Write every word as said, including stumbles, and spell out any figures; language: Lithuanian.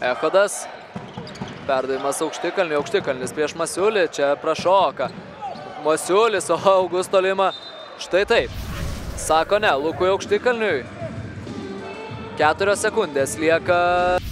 Echodas. Perdavimas Aukštikalniui, Aukštikalnis prieš Masiulį, čia prašoka. Masiulis, o Augusto Lima, štai taip. Sako ne, Lukui Aukštikalniui. Keturios sekundės lieka